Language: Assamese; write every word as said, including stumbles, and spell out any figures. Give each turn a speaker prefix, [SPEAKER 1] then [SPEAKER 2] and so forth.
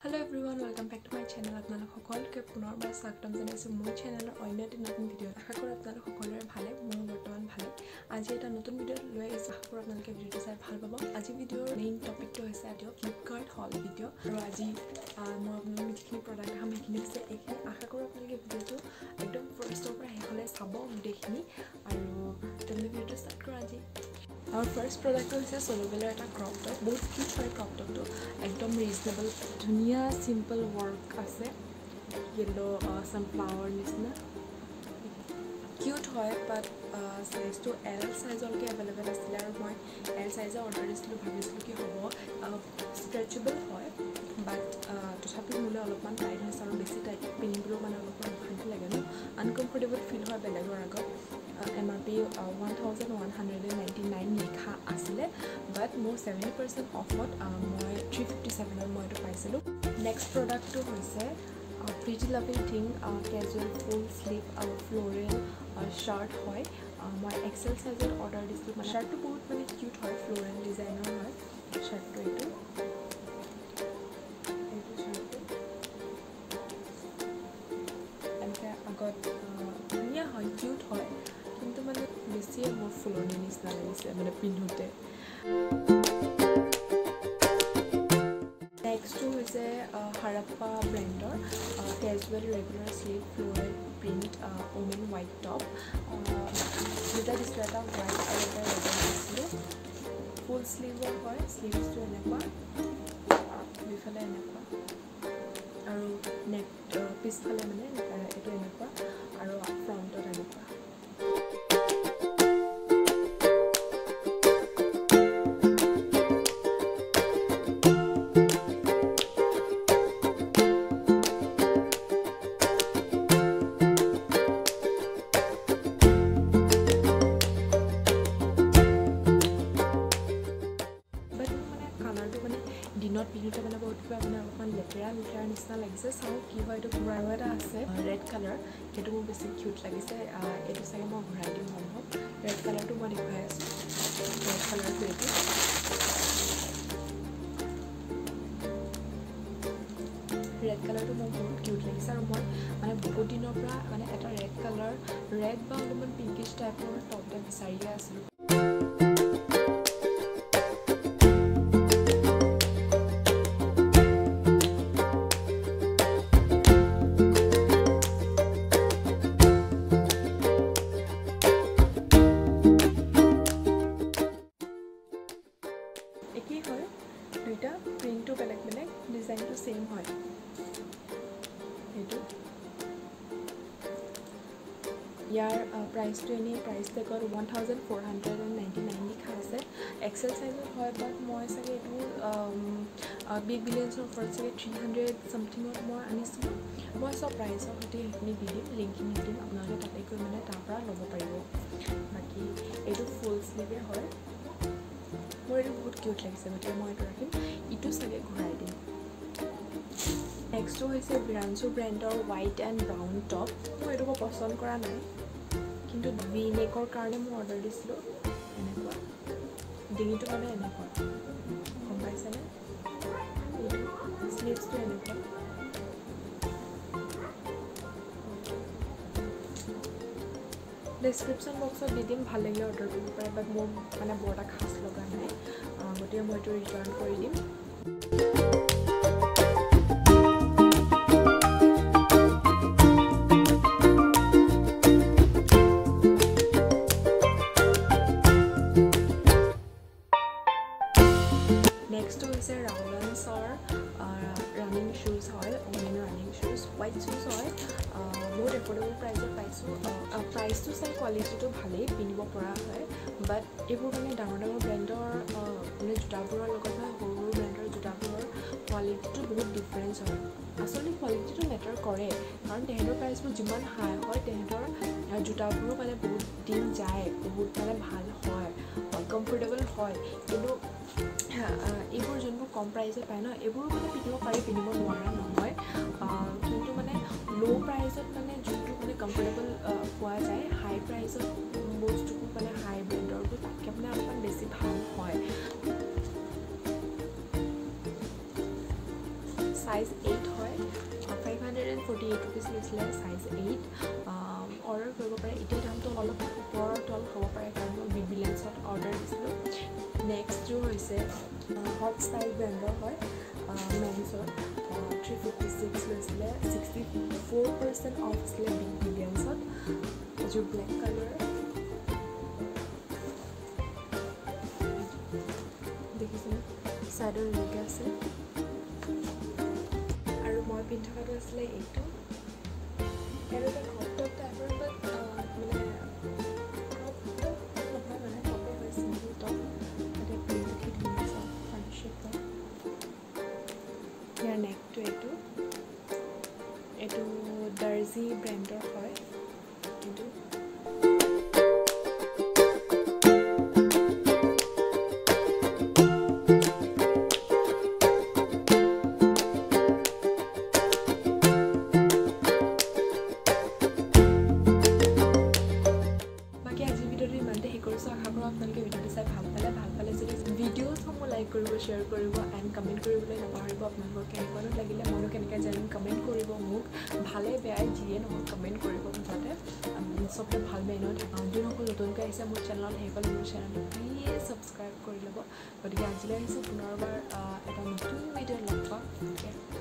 [SPEAKER 1] Hello everyone, welcome back to my channel. আপোনালোক সকলোকে পুনৰবাৰ স্বাগতম জনাইছো মোৰ চেনেলৰ অন্য এটা নতুন ভিডিঅ'। আশা কৰোঁ আপোনালোক সকলোৰে ভালে, মোৰ বৰ্তমান ভালে। আজি এটা নতুন ভিডিঅ' লৈ আহিছো। আশা কৰোঁ আপোনালোকে ভিডিঅ'টো চাই ভাল পাব। আজি ভিডিঅ'ৰ মেইন টপিকটো হৈছে আদিও Flipkart haul ভিডিঅ'। আৰু আজি মই আপোনালোকক যিখিনি প্ৰডাক্ট দেখাম সেইখিনি হৈছে এইখিনি। আশা কৰোঁ আপোনালোকে ভিডিঅ'টো একদম ফাৰ্ষ্টৰ পৰা শেষলৈ চাব গোটেইখিনি। আৰু তেন্তে ভিডিঅ'টো ষ্টাৰ্ট কৰোঁ আজি। Our first product is a Sollobell eta crop top. Both cute for crop top to ekdom reasonable. Dhuniya simple work ase. Yellow uh, sunflower nisna. Cute hoy but uh, size to L size olke available asile aru moi L size order dislu bhabislu ki hobo uh, stretchable hoy but uh, tothapi mule olopman tight hoy aru besi tight piniblo mane olopman bhanti lage no uncomfortable feel hoy belagor agot uh, M R P uh, one thousand one hundred ninety-nine likha asile but more seventy percent off ot uh, moi three fifty-seven er moi to paisilu. Next product to hoise uh, pretty lovely thing uh, casual full sleeve uh, floral uh, shirt hoy uh, moi X L size er order dislu mane shirt to bahut mane cute hoy floral designer hoy shirt to etu etu shirt enka agot dhuniya hoy cute hoy kintu mane besi mo fuloni nisna lagise mane pinhote. Next to is a uh, Harpa blender uh, casual regular sleeve floral print uh, women white top duta display ta white aru eta red full sleeve or hoy sleeves to enekwa bifale enekwa aru neck uh, piece phale mane etu enekwa aru front ot enekwa. Dinot pinute mane bahut kiba mane alopman lepera lepera nisna lagise sao ki hoy etu ghurai eta ase red color etu mo besi cute lagise etu sage mo ghurai dim hobo red color to mo dekhai asu red color to etu red color to mo bahut cute lagise aru moi mane bahut dinor pra mane eta red color red ba alopman pinkish type or top ta bisari asu. Eki hoy duita print to beleg beleg design to same hoy etu yar uh, price to any price te kor one thousand four hundred ninety-nine likha ase X L size hoy but moi sage etu um uh, big billions of for sage three hundred something or more anisu moi so price of hoti ekni video link ni dim apnaloke tate koi mane ta pra lobo paribo baki etu full sleeve hoy মোৰ এটো বহুত কিউট লাগিছে গতে মই এটো ৰাখিম ইটো সাগে ঘুৰাই দিম. নেক্সট হৈছে ব্ৰাঞ্চো ব্ৰ্যান্ডৰ হোৱাইট এন্ড ব্ৰাউন টপ মই এটো পছন্দ কৰা নাই কিন্তু ভি নেকৰ কাৰণে মই অৰ্ডাৰ দিছিলো এনেকুৱা ডিঙিটো মানে এনেকুৱা গম পাইছে নে স্লিভছ টো এনেকুৱা description box ot didim bhal lagile order koribo pare but mor mane borta khas loga nai gote moi to return kori dim. Next is a Rowlans or uh, running shoes hoy women running shoes white shoes hoy বহুত এফৰ্ডেবল প্ৰাইসত পাইছো প্ৰাইস টু চাই কোৱালিটি তো ভালে পিনিব পৰা হয় বাট এবোৰ মানে ডাঙৰ ডাঙৰ ব্ৰ্যান্ডৰ মানে জুতাবোৰৰ লগত হয় সৰু সৰু ব্ৰ্যান্ডৰ জুতাবোৰৰ কোৱালিটিটো বহুত ডিফাৰেন্স হয় আসলে কোৱালিটিটো মেটাৰ কৰে কাৰণ তেহেতৰ প্ৰাইসবোৰ যিমান হাই হয় তেহেতৰ জুতাবোৰো মানে বহুত দিন যায় বহুত মানে ভাল হয় কমফৰ্টেবল হয় কিন্তু এবোৰ যোনবোৰ কম প্ৰাইসত পায় ন এবোৰ মানে পিনিব পাৰি পিনিব নোৱাৰা নহয় কিন্তু মানে লো প্ৰাইসত মানে যোনটো মানে কমফৰ্টেবল পোৱা যায় হাই প্ৰাইসত বস্তুটো মানে হাই ব্ৰ্যান্ডৰটো তাকে মানে অলপমান বেছি ভাল হয় সাইজ এইট হয় five hundred and forty eight rupees লৈছিলে সাইজ এইট অৰ্ডাৰ কৰিব পাৰে এতিয়া দামটো অলপ ওপৰৰ তল হ'ব পাৰে কাৰণ মই বি বি লেন্সত অৰ্ডাৰ দিছিলোঁ নেক্সটটো হৈছে হট ষ্টাইল ব্ৰেণ্ডৰ হয় মেন্সৰ থ্ৰী ফিফটি ছিক্স লৈছিলে ছিক্সটি ফ'ৰ পাৰ্চেণ্ট অফ আছিলে বি বি লেন্সত এযোৰ ব্লেক কালাৰ দেখিছেনে চাইডৰ এনেকৈ আছে আৰু মই পিন্ধি থকাটো আছিলে এইটো এইটো এটা ক্ৰপ টপ টাইপৰ বাট মানে ক্ৰপ টপ নহয় মানে টপে হয় চিম্পল টপ তাতে দেখি ধুনীয়া চাওঁ ফ্ৰণ্ট শ্বেপৰ ইয়াৰ নেকটো এইটো এইটো দাৰ্জি ব্ৰেণ্ডৰ হয় এইটো আপোনালোকে ভিডিঅ'টো চাই ভাল পালে ভাল পালে যদি ভিডিঅ'সমূহ লাইক কৰিব শ্বেয়াৰ কৰিব এণ্ড কমেণ্ট কৰিবলৈ নাপাহৰিব আপোনালোকৰ কেনেকুৱানো লাগিলে মইনো কেনেকৈ জানিম কমেণ্ট কৰিব মোক ভালে বেয়াই যিয়ে নহওক কমেণ্ট কৰিব মুঠতে চবতে ভাল বেয়া এনেও থকা যোনসকল নতুনকৈ আহিছে মোৰ চেনেলত সেইসকলে মোৰ চেনেলটো প্লিজ ছাবস্ক্ৰাইব কৰি ল'ব গতিকে আজিলৈ আহিছোঁ পুনৰবাৰ এটা নতুন ভিডিঅ' লগ পাম